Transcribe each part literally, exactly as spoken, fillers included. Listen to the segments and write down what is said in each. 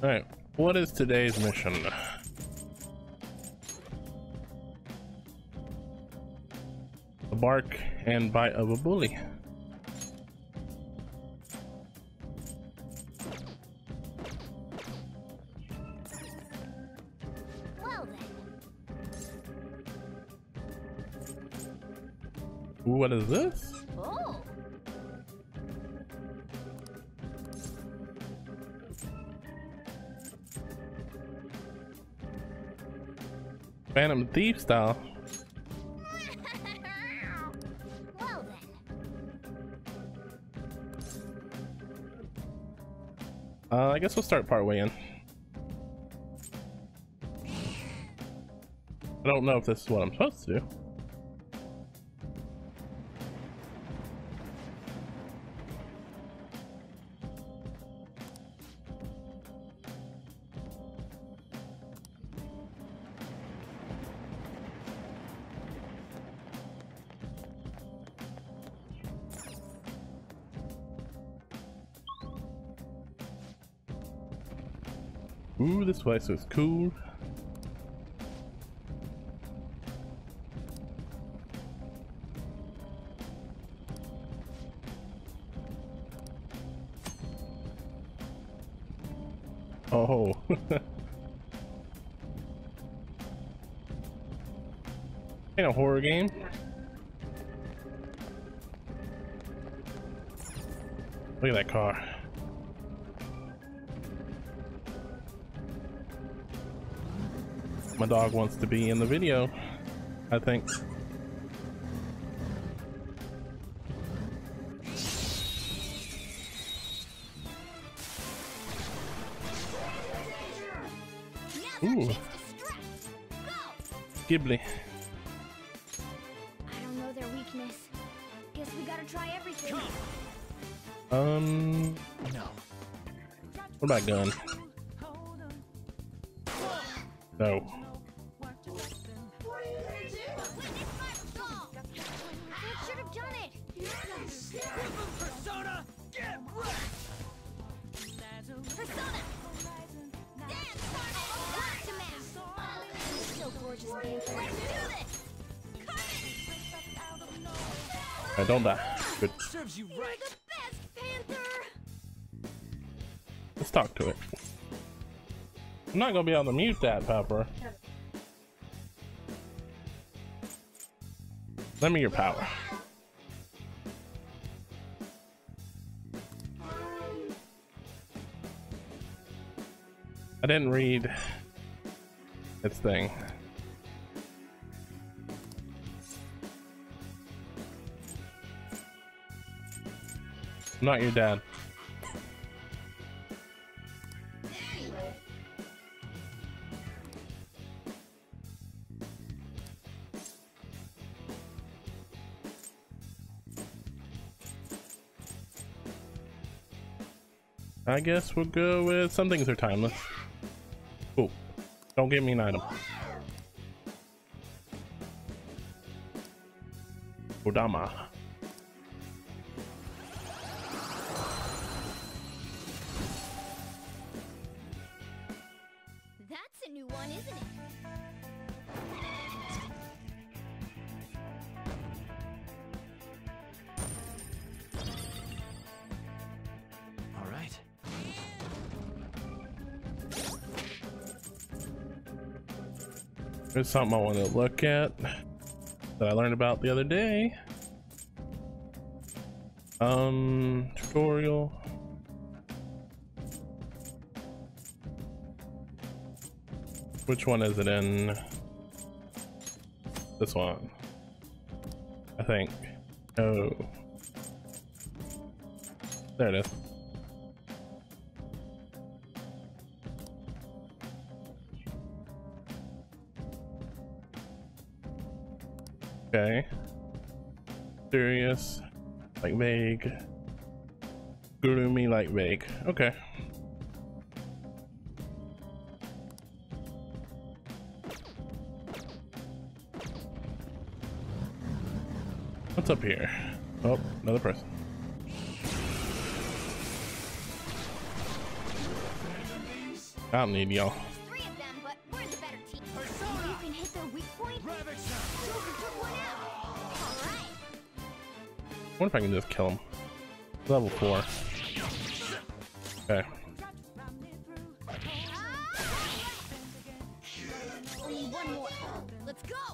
Alright, what is today's mission? The bark and bite of a bully. Well then. Ooh, what is this? Oh. Phantom Thief style. Well then. Uh, I guess we'll start part way in. I don't know if this is what I'm supposed to do. Ooh, this place is cool. Oh. Ain't a horror game. Look at that car. My dog wants to be in the video, I think. Ooh. Ghibli. I don't know their weakness. Guess we gotta try everything. Um. No. What about gun? No. Persona, get wrecked. Persona! Dance, Carnage! Aftermath! So gorgeous, man. Let's do this! Carnage! Alright, don't die. Good. Serves you You're right. the best, Panther! Let's talk to it. I'm not gonna be able to mute that, Pepper. Lend me your power. I didn't read its thing. I'm not your dad. I guess we'll go with some things are timeless. Cool. Don't give me an item. Odama. That's a new one, isn't it? All right. There's something I want to look at that I learned about the other day. Um, tutorial. Which one is it in? This one, I think. Oh, there it is. Okay. Serious, like vague. Gloomy, like vague. Okay. What's up here? Oh, another person. I don't need y'all. There's three of them, but we're the better team. Persona! You can hit their weak point. Joker took one out. All right. I wonder if I can just kill him. Level four. Okay. Only one more. Let's go.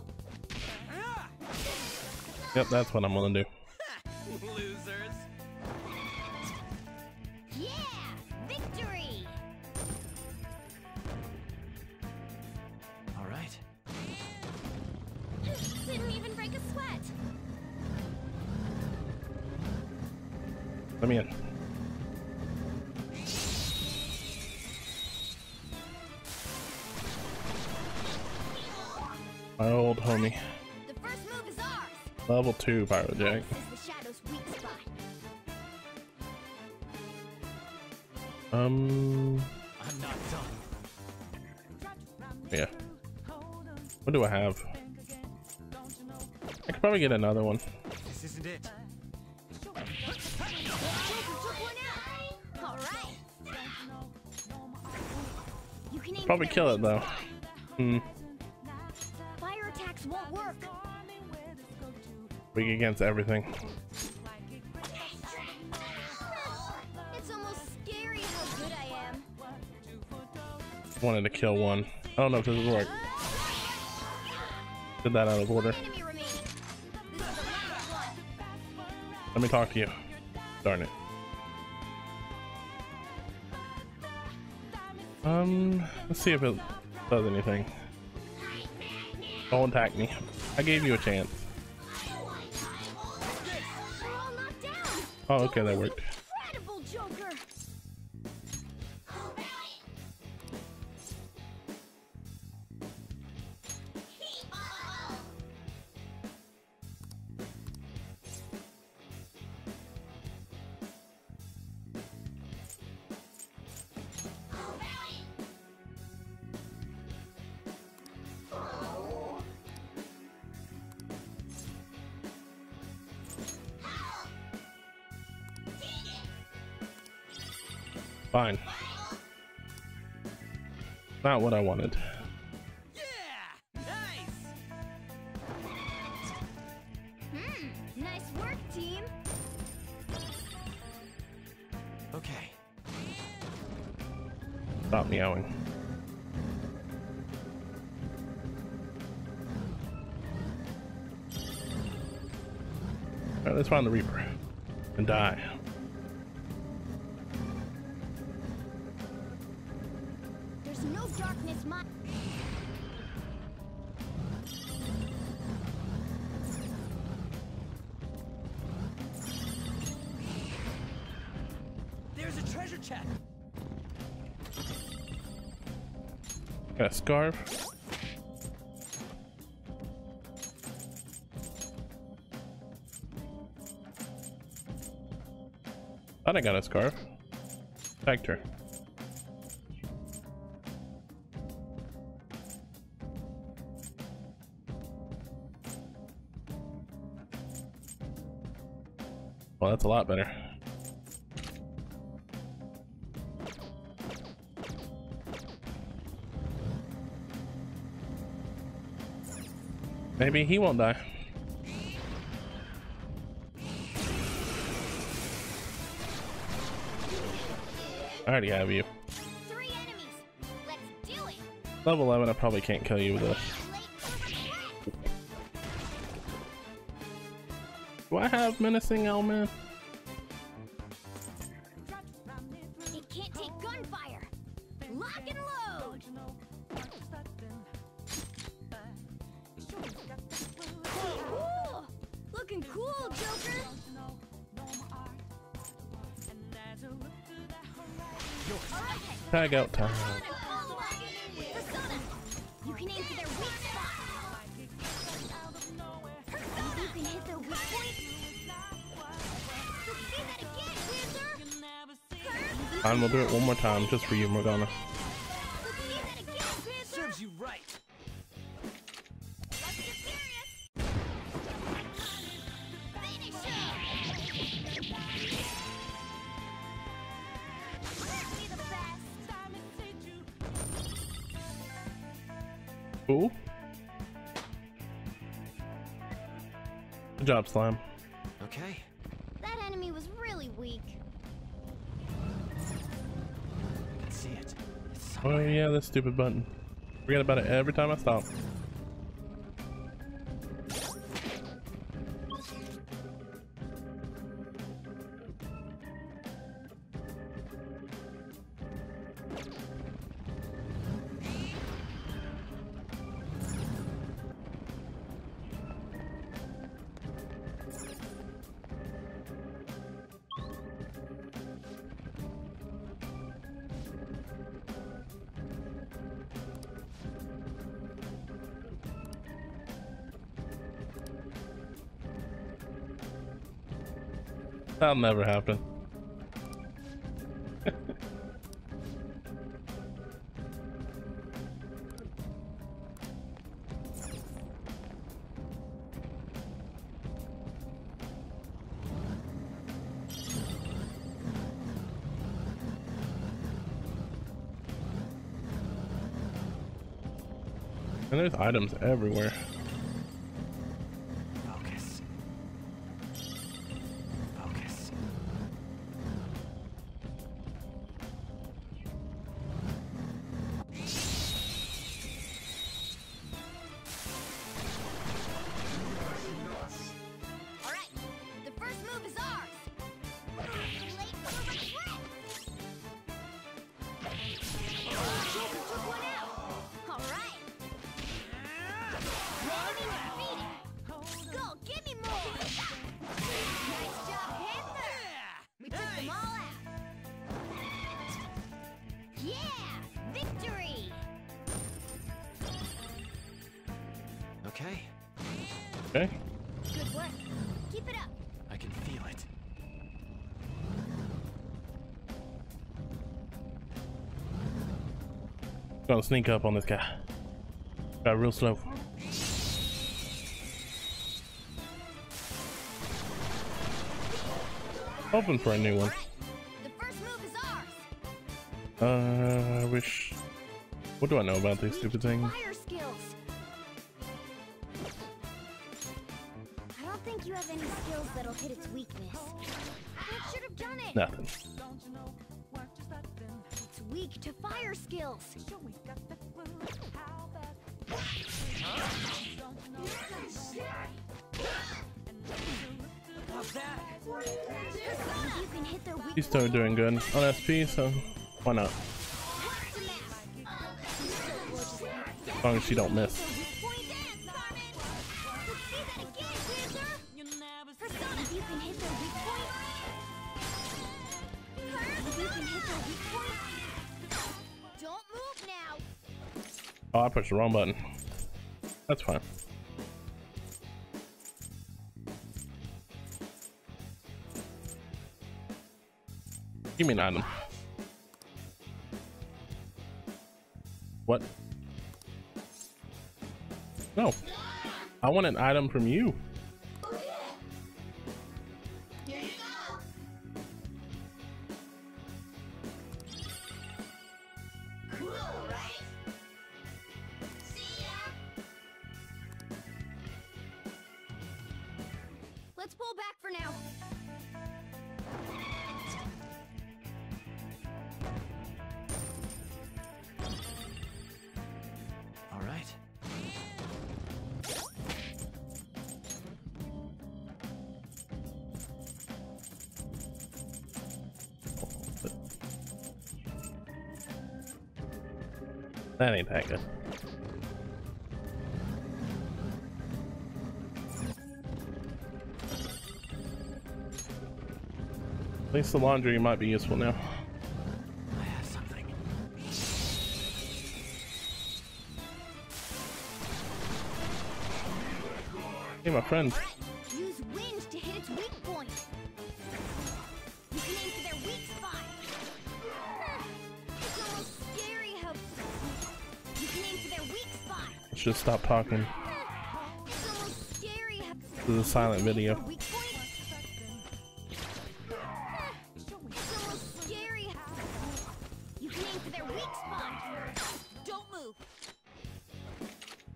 Yep, that's what I'm gonna do. Losers. Yeah! Victory! All right. Didn't even break a sweat. Let me in. My old homie. The first move is ours. Level two Pyro Jack. This is the Shadow's weak spot. Um. I'm not done. Yeah. What do I have? I could probably get another one. This isn't it. Joker took one out. All right. You can aim Probably for kill their it though. Hmm. fire attacks won't work. Weak against everything. It's almost scary how good I am. Wanted to kill one. I don't know if this will work. Did that out of order. One enemy remaining. This is the last one. Let me talk to you. Darn it. Um, let's see if it does anything. Don't attack me. I gave you a chance. They're all knocked down. Oh, okay, that worked. Incredible Joker. Fine. Not what I wanted. Yeah! Nice! Hmm. Nice work, team. Okay. Stop meowing. Alright, let's find the Reaper and die. There's no darkness, my. There's a treasure chest. Got a scarf. Thought I got a scarf. Vector. Well, that's a lot better. Maybe he won't die. I already have you. Three enemies. Let's do it. Level eleven, I probably can't kill you with this. Do I have menacing element? It can't take gunfire. Lock and load. Ooh, looking cool, Joker. All right, Tag out time. Persona, you can aim for their weak spot. Maybe you can hit their weak point. Let's see that again, Panther. Fine, we'll do it one more time just for you, Morgana. Let's see that again, Panther. Serves you right. Let's get serious. Finish him. Aren't we the best? Cool. Good job, Slime. Okay. That enemy was really weak. I can see it. It's Oh somewhere. yeah, this stupid button. Forget about it every time I stop. That'll never happen. And there's items everywhere. Focus. Focus. All right, the first move is ours. Late for the retreat. Joker took one out. All right. Enemy defeated. Go, give me more. Nice job, Panther. We took them all out. Yeah, victory. Okay. Okay. Good work. Keep it up. I can feel it. Gonna sneak up on this guy. Got real slow. Hoping for a new one. All right, the first move is ours. Uh, I wish. What do I know about these stupid things? Fire skills. I don't think you have any skills that'll hit its weakness. It should have done it. Nothing. It's weak to fire skills. How's that? You can hit their weak She's still doing good on S P, so why not? As long as she don't miss. Don't move now. Oh, I pushed the wrong button. That's fine. Give me an item. What? No. I want an item from you. Here you go. Cool, right? See ya. Let's pull back for now. All right. That ain't that good. At least the laundry might be useful now. I have something. Hey, my friend. All right, use wind to hit its weak point. You can aim for their weak spot. It's almost scary how you can aim for their weak spot. Let's just stop talking. It's almost scary how This is a silent video. their weak point. It's almost scary how you can aim for their weak spot. Don't move.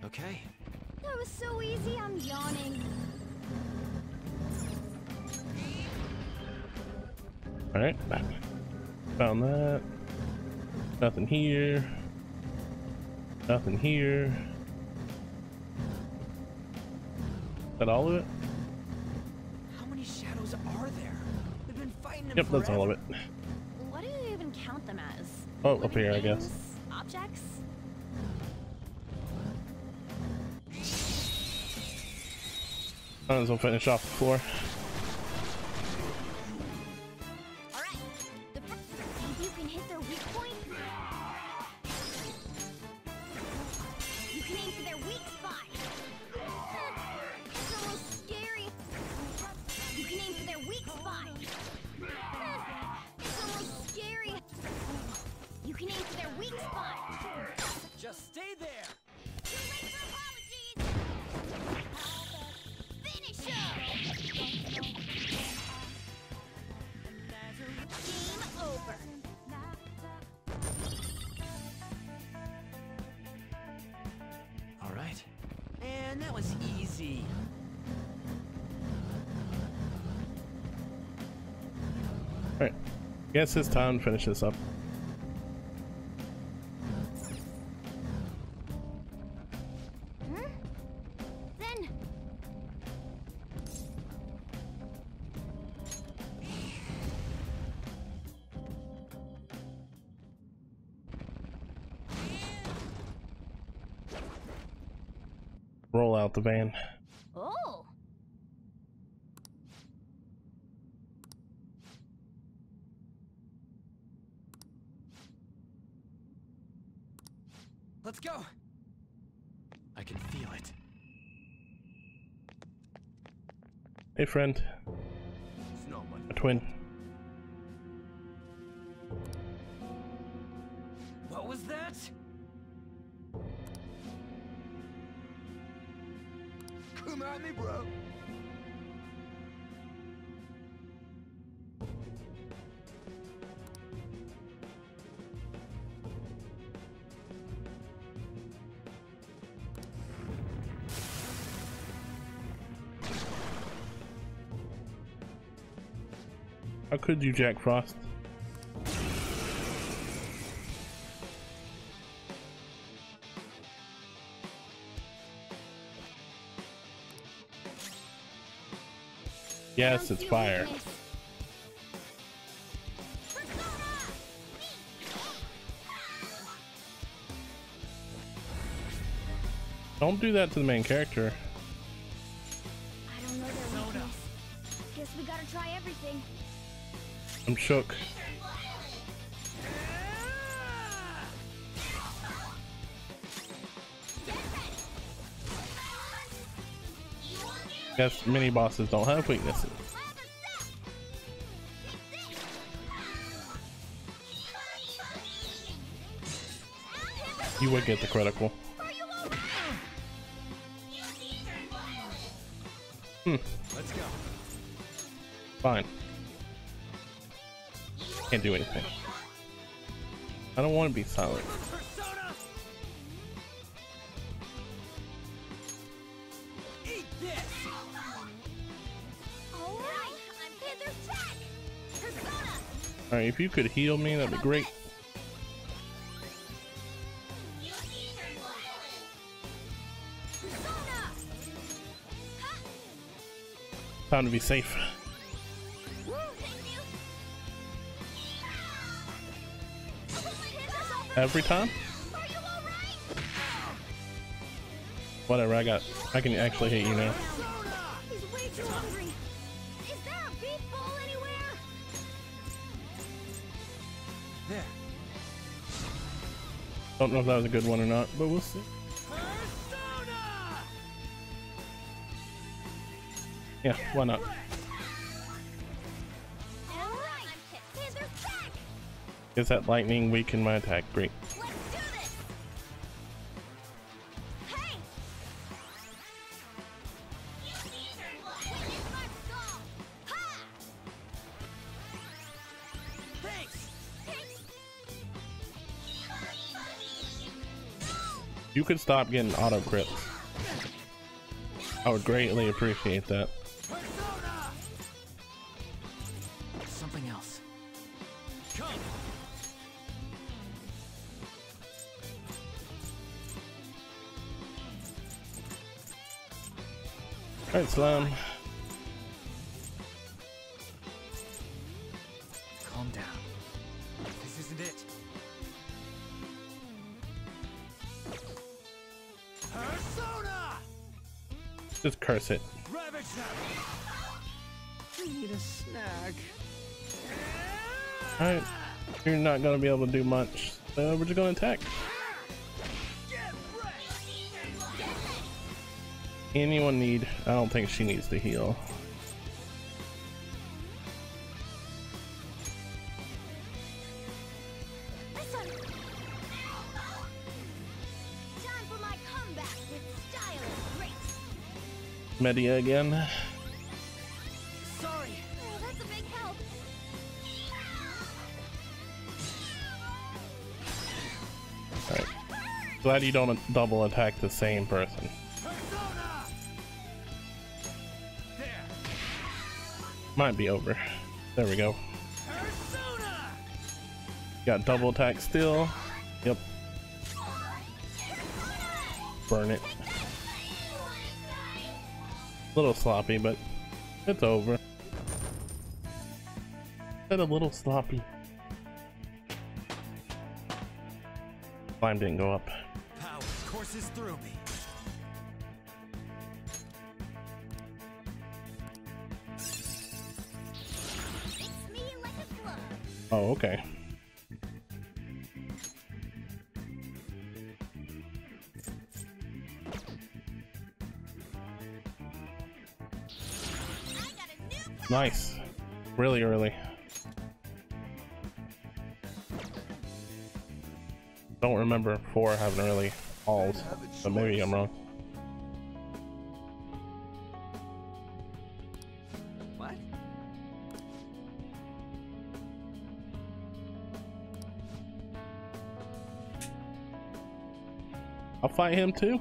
Okay. That was so easy, I'm yawning. Alright. Found that. Nothing here. Nothing here. Is that all of it? How many shadows are there? We've been fighting them Yep, that's all of forever. it. What do you even count them as? Oh, up Living here, I things? guess. Objects? Might as well finish off the floor. Alright. The think you can hit their weak point? You can aim for their weak spot. It's almost scary. You can aim for their weak spot. It's almost scary. You can aim for their weak spot. Just stay there. Too late for apologies. Finish him. Game over. All right. And that was easy. Alright. Guess it's time to finish this up. Hmm? Then Roll out the van. oh. Let's go. I can feel it. Hey, friend. Snowman. A twin. What was that? Come at me, bro. How could you, Jack Frost? Yes, it's fire. Don't do that to the main character. I don't know their weakness. Guess we gotta try everything. I'm shook. Guess mini bosses don't have weaknesses. You would get the critical. Hmm. Let's go. Fine. Can't do anything. I don't want to be silent. Persona! Eat this! Alright, I'm Panther Tech! Persona! Alright, if you could heal me, that'd be great. Persona! Ha! Time to be safe. Woo, thank you! Panther's over. Every time? Are you alright? Whatever, I got. I can actually hit you now. He's way too hungry. Is there a beef bowl anywhere? There. Don't know if that was a good one or not, but we'll see. Persona! Yeah, why not? Alright, Panther's back! Is that lightning weaken my attack? Great. Let's do this! Hey! Witness my skull! Ha! Thanks! Thanks! You could stop getting auto crits. I would greatly appreciate that. Something else. Come. Alright, Slime. Calm down. This isn't it. Persona! Just curse it. Ravage them. We need a snack. Alright. You're not gonna be able to do much. So we're just gonna attack. Anyone need? I don't think she needs to heal. Listen. Time for my comeback with style and grace. Media again. Sorry. Oh, that's a big help. Alright. Glad you don't double attack the same person. Persona! There. Might be over. There we go. Persona! Got double attack still. Yep. Burn it. A little sloppy, but it's over. Said a little sloppy. Slime didn't go up. Power courses through me. It's me like a glove. Oh, okay. I got a new plan. Nice. Really early. Don't remember four having early alls, but maybe I'm wrong. What? I'll fight him too.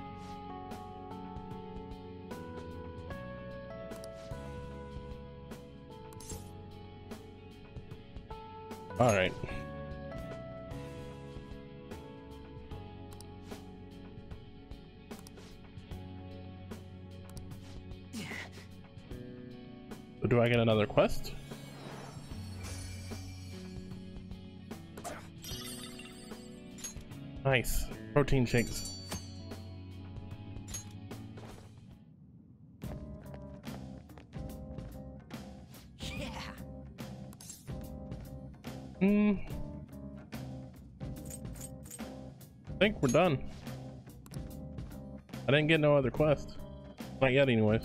All right. So do I get another quest? Nice. Protein shakes. Yeah. Hmm. I think we're done. I didn't get no other quest. Not yet, anyways.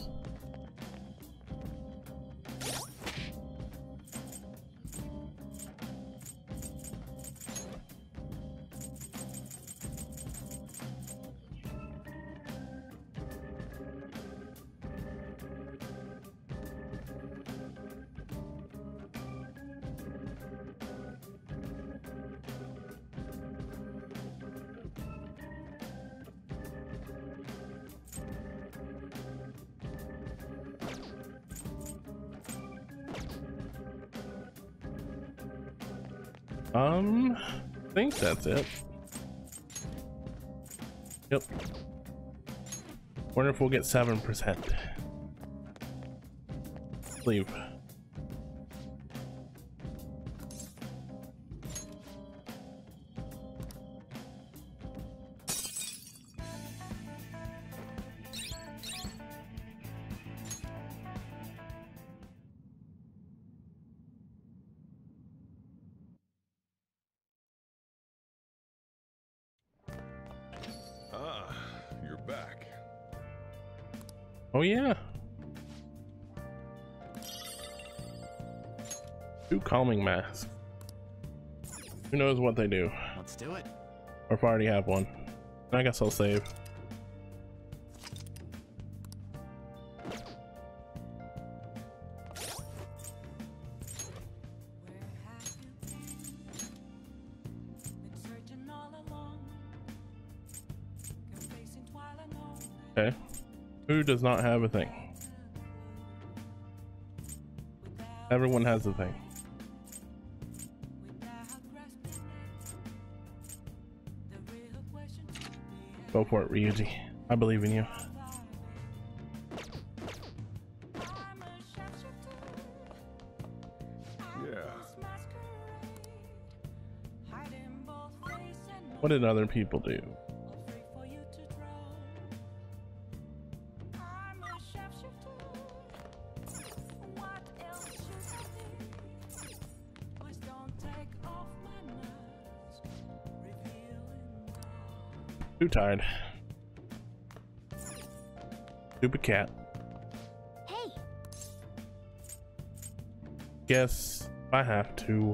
Um, I think that's it. Yep. Wonder if we'll get seven percent. Leave. Ah, you're back. Oh yeah. Two calming masks. Who knows what they do? Let's do it. Or if I already have one. I guess I'll save. Okay. Who does not have a thing? Everyone has a thing. Go for it, Ryuji. I believe in you. Yeah. What did other people do? Too tired. Stupid cat. Hey, Guess I have to.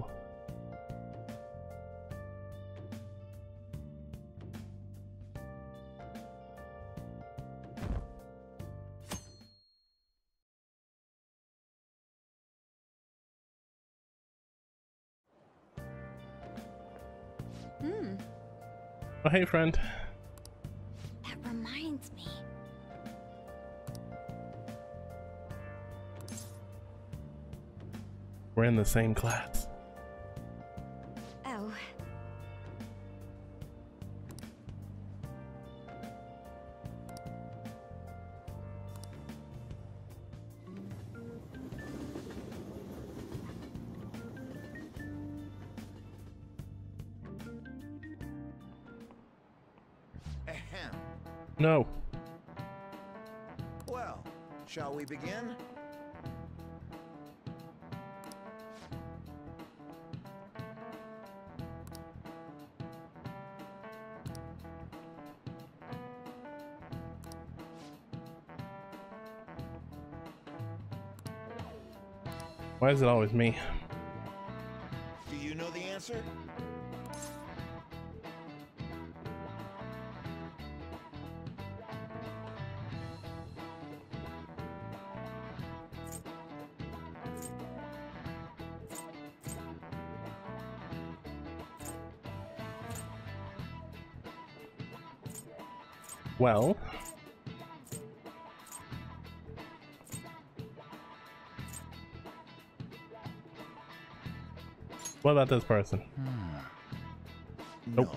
hmm, Oh, hey, friend. that reminds me. We're in the same class. Oh, Ahem. No. Well, shall we begin? Why is it always me? Do you know the answer? Well. What about this person? Nope. No.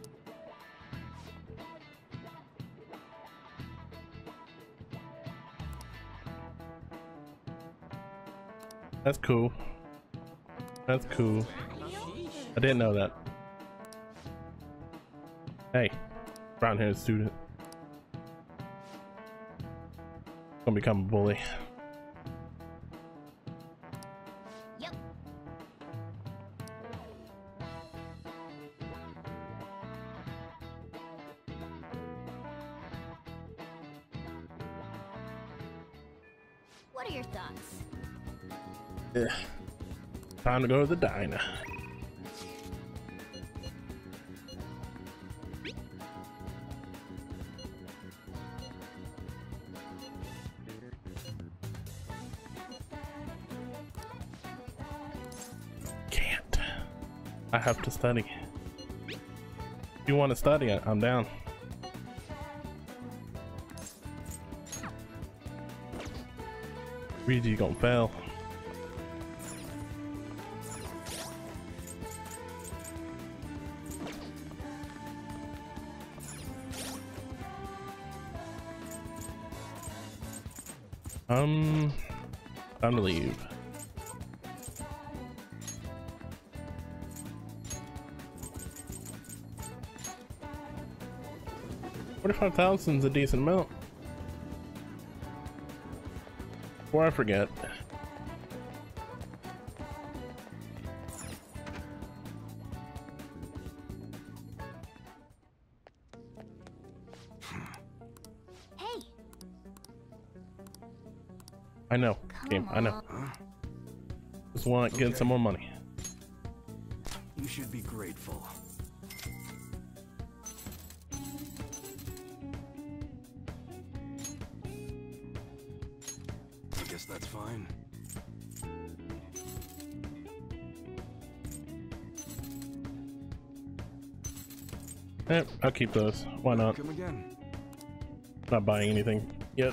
That's cool. That's cool. I didn't know that. Hey, brown haired student. Gonna become a bully. yep. What are your thoughts? Ugh. Time to go to the diner. Can't. I have to study. If you want to study, I'm down. Ryuji gonna fail. Um, time to leave. Forty-five thousand is a decent amount. Before I forget. Hey, I know, come game. I know. on. Just want to get some more money. You should be grateful. I guess that's fine. Eh, I'll keep those. Why not? Come again. Not buying anything yet.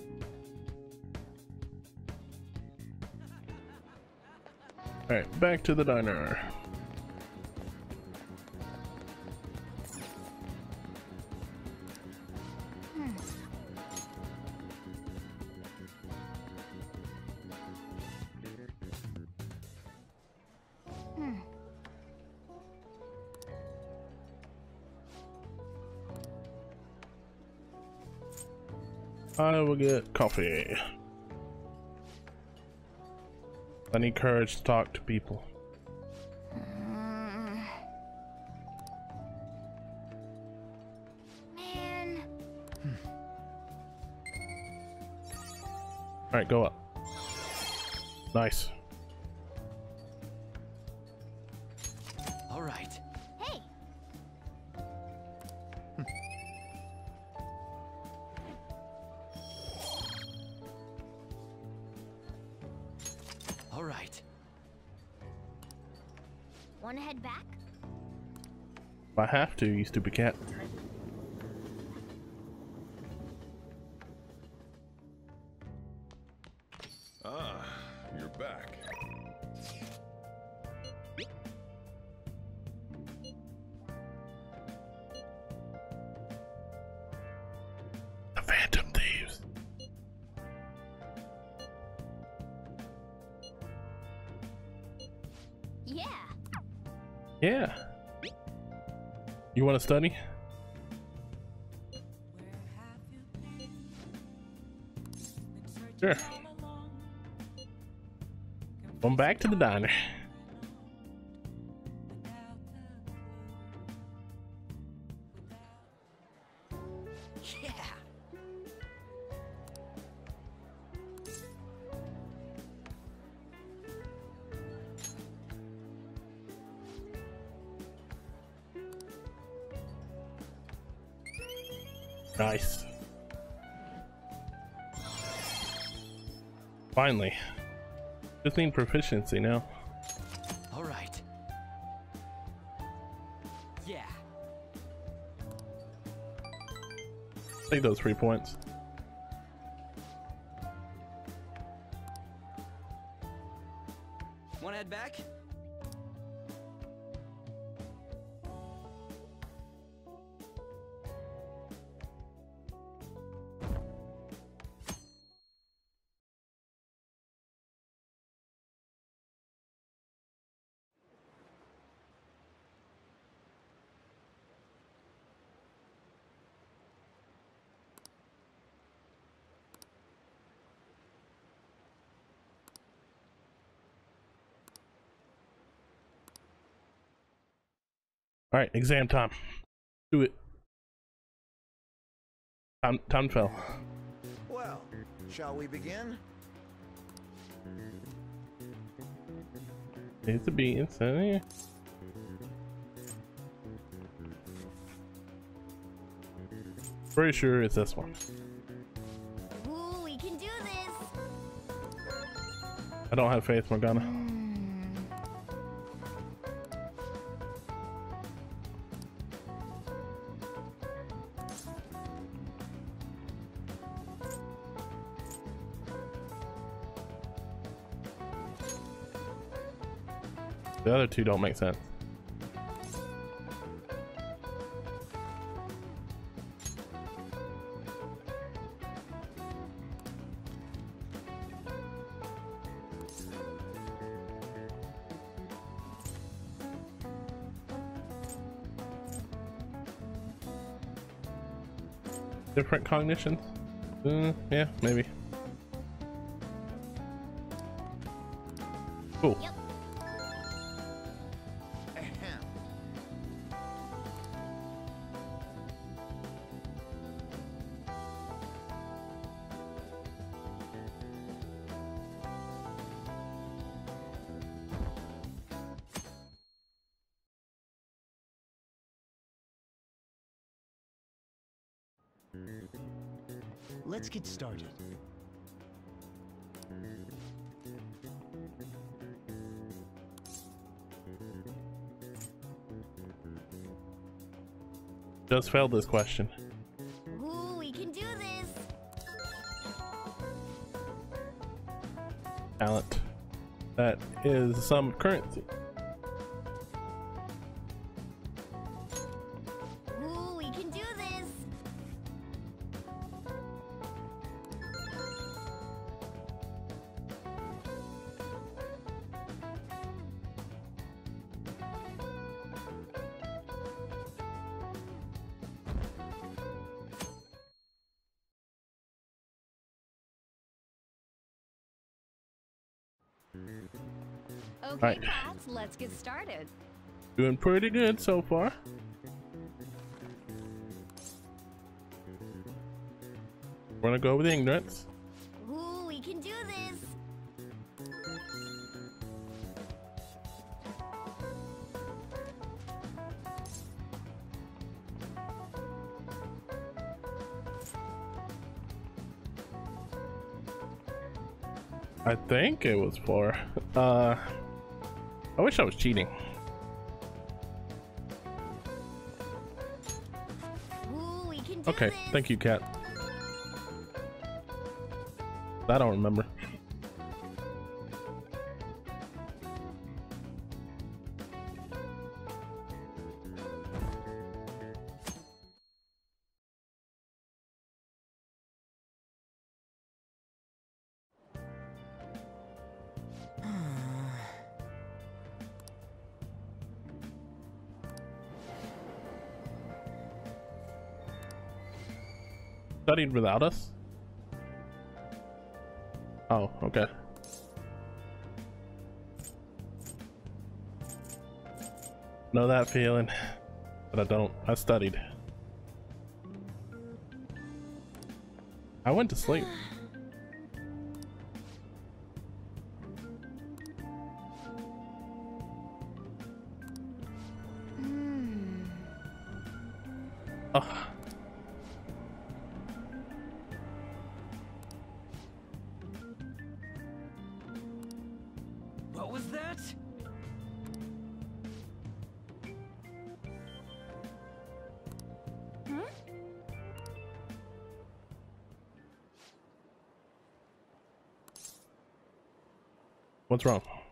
Alright, back to the diner. I will get coffee. I need courage to talk to people. Mm. Man. Alright, go up. Nice. All right. Hey. All right. Wanna head back? If I have to, you stupid cat. Ah, you're back. The Phantom Thieves. Yeah. Yeah. You want to study? Sure. Going back to the diner. Yeah. Nice. Finally. Just need proficiency now. All right. Yeah. Take those three points. Wanna head back? All right, exam time. Do it. Time, time fell. Well, shall we begin? It's a beat. It's a, pretty sure it's this one. Ooh, we can do this. I don't have faith, Morgana. Hmm. The other two don't make sense. Different cognitions? Uh, yeah, maybe. Cool. Yep. Ahem. Let's get started. Just failed this question. Ooh, we can do this. talent that is some currency. Ooh, we can do this. Okay, Right. Pat, let's get started. Doing pretty good so far. We're gonna go with ignorance. Ooh, we can do this. I think it was four. Uh, I wish I was cheating. Ooh, we can do Okay, this. thank you, Cat. I don't remember. Studied without us? Oh, okay. Know that feeling, but I don't. I studied. I went to sleep. Oh. What was that? Hmm? What's wrong?